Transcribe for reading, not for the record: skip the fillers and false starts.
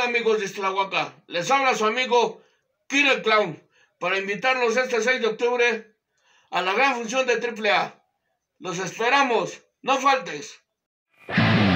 amigos de Iztlahuaca? Les habla su amigo Kira el Clown para invitarlos este 6 de octubre a la gran función de AAA. Los esperamos, no faltes.